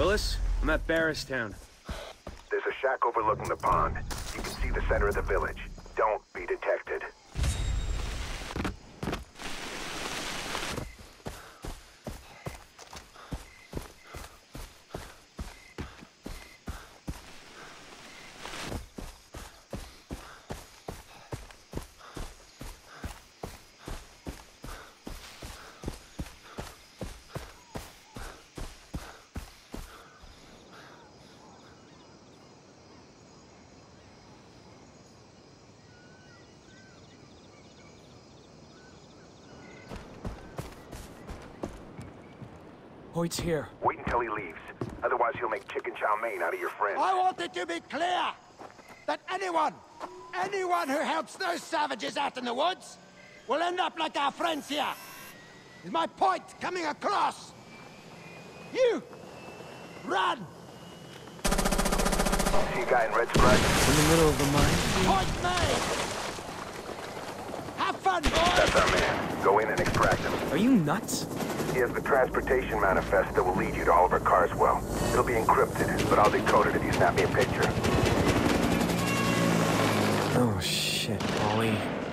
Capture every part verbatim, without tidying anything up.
Willis, I'm at Barristown. There's a shack overlooking the pond. You can see the center of the village. Don't be detected. Hoyt's here. Wait until he leaves. Otherwise, he'll make chicken chow mein out of your friend. I want it to be clear that anyone, anyone who helps those savages out in the woods will end up like our friends here. Is my point coming across? You! Run! See a guy in red stripes? In the middle of the mine. Point made! Have fun, boys! That's our man. Go in and extract him. Are you nuts? He has the transportation manifest that will lead you to Oliver Carswell. It'll be encrypted, but I'll decode it if you snap me a picture. Oh, shit, Ollie.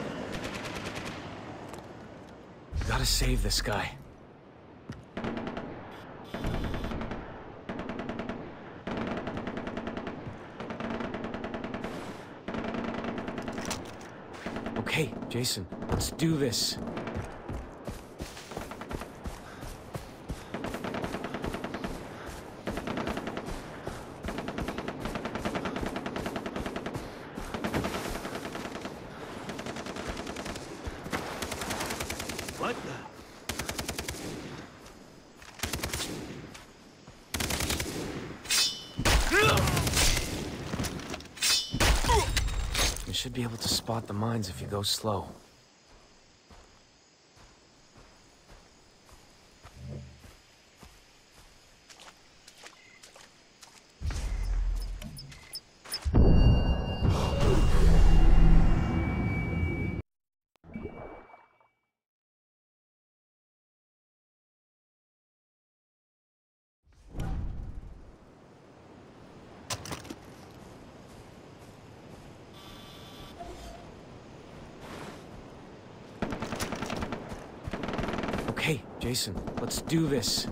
You gotta save this guy. Okay, Jason, let's do this. What the? You should be able to spot the mines if you go slow. Okay, Jason, let's do this.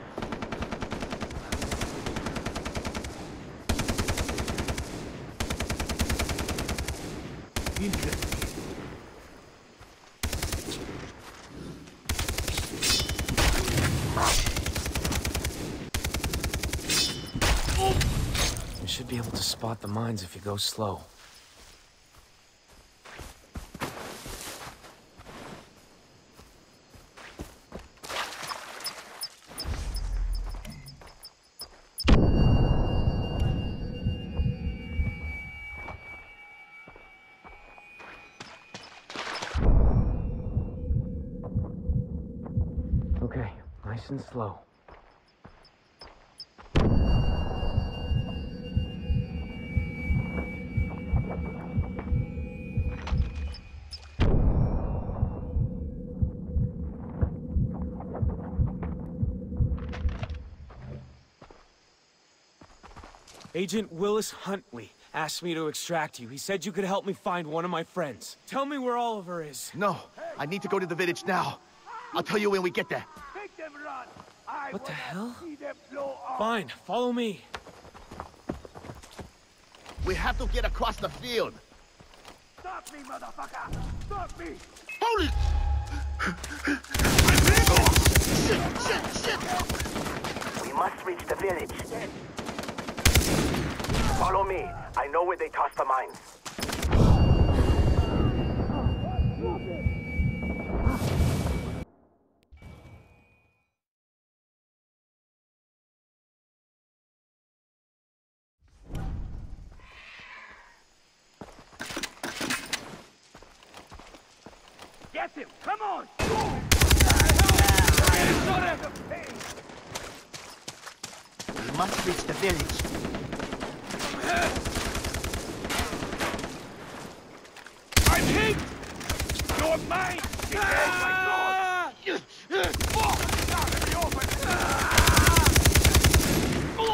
You should be able to spot the mines if you go slow. Okay, nice and slow. Agent Willis Huntley asked me to extract you. He said you could help me find one of my friends. Tell me where Oliver is. No, I need to go to the village now. I'll tell you when we get there. Make them run! I What the hell? see them blow up. Fine, follow me. We have to get across the field. Stop me, motherfucker! Stop me! Holy! Shit, shit, shit! We must reach the village. Follow me. I know where they toss the mines. Get him! Come on! We must reach the village. I'm hit! You're mine! Ah! Oh my God!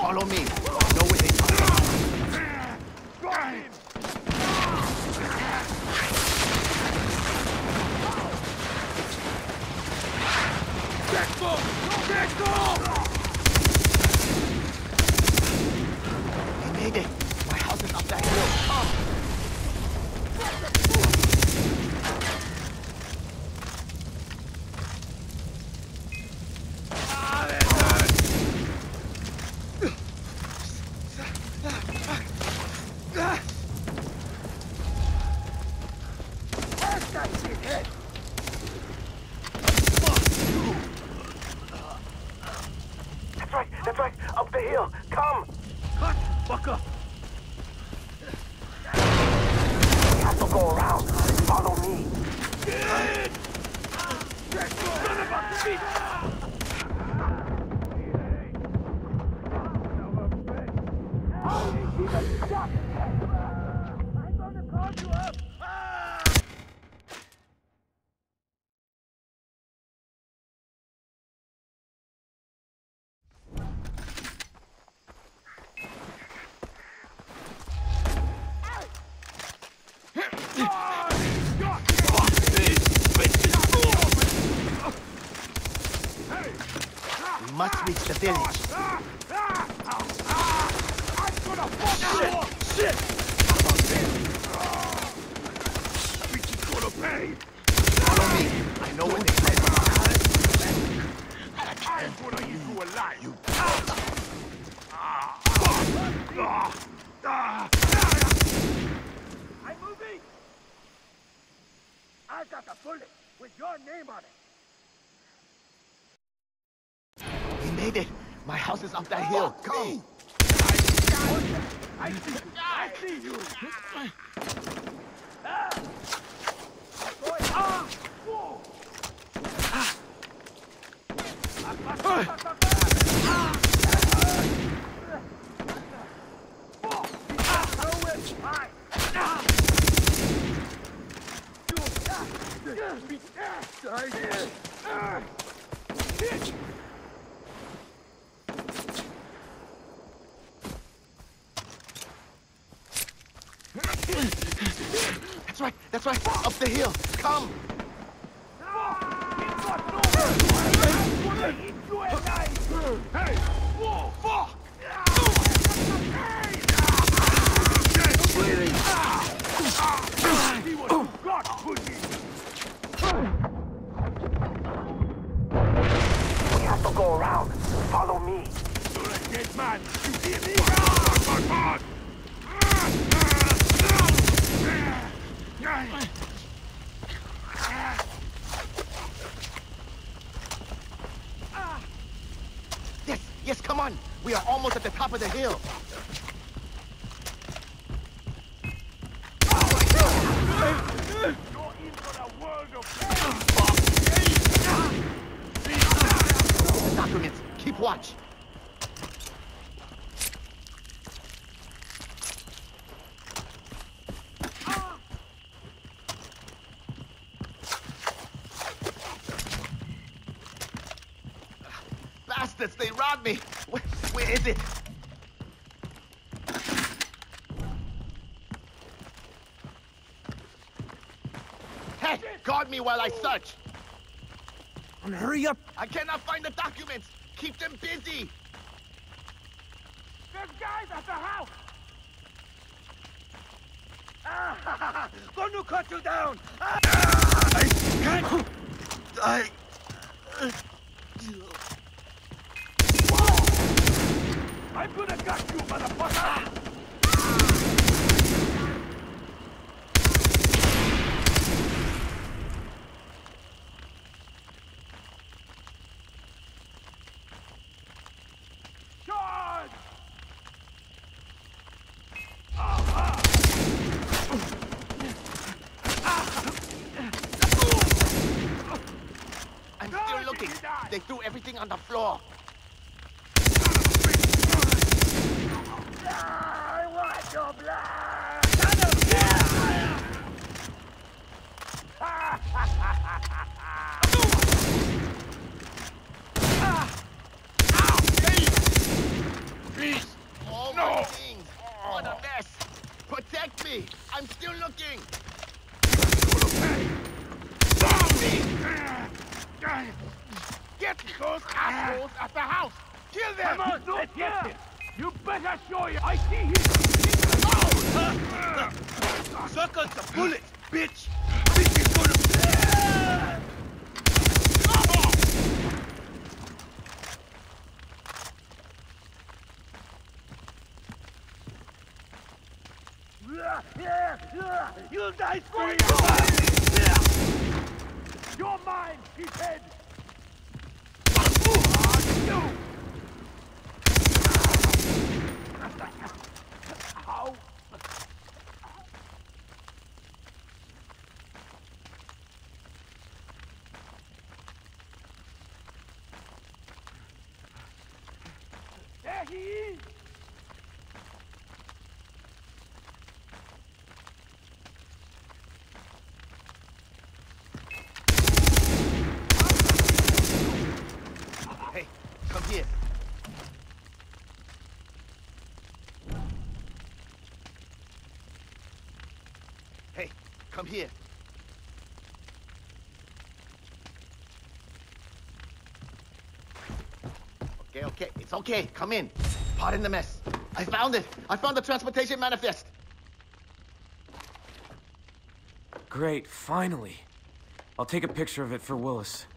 must reach the village. I'm gonna fuck you up! Shit! Bitch is gonna pay! Follow me. I know what they say. I'm gonna eat you alive! You I'm moving! I got a bullet with your name on it! We made it. My house is up that hill. Come. I see you! I see you! Ah! Ah! Whoa! That's right. That's right. Up the hill. Come. Hey! Whoa! Fuck! See what you got, pussy! We have to go around. Follow me. You're a dead man. You hear me? Fuck, fuck, Yes, yes, come on. We are almost at the top of the hill. You're in for a world of pain! The documents. Keep watch. Bastards, they robbed me. Where, where is it? Hey, guard me while I search. And hurry up! I cannot find the documents. Keep them busy. There's guys at the house! Ah, gonna cut you down! Ah, I can't. I. I'm gonna gut you, motherfucker! Charge! Ah, I'm still looking. They threw everything on the floor. I want your blood! Please! All No. my things! What a mess! Protect me! I'm still looking! Get those assholes at the house! Kill them! Come on, let's get this! You better show you! I see him! Suck on the bullets, bitch! This is gonna... You'll die screaming! You're mine, shithead! You! How? There he is! Hey, come here. Hey, come here. Okay, okay, it's okay. Come in. Pardon the mess. I found it. I found the transportation manifest. Great, finally. I'll take a picture of it for Willis.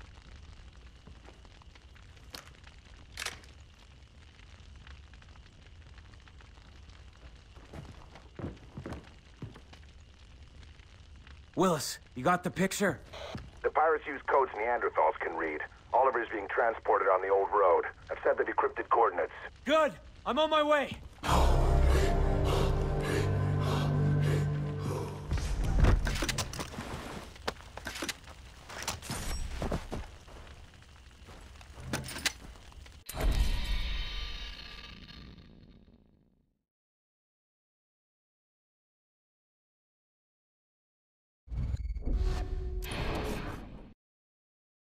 Willis, you got the picture? The pirates use codes Neanderthals can read. Oliver's being transported on the old road. I've sent the decrypted coordinates. Good! I'm on my way!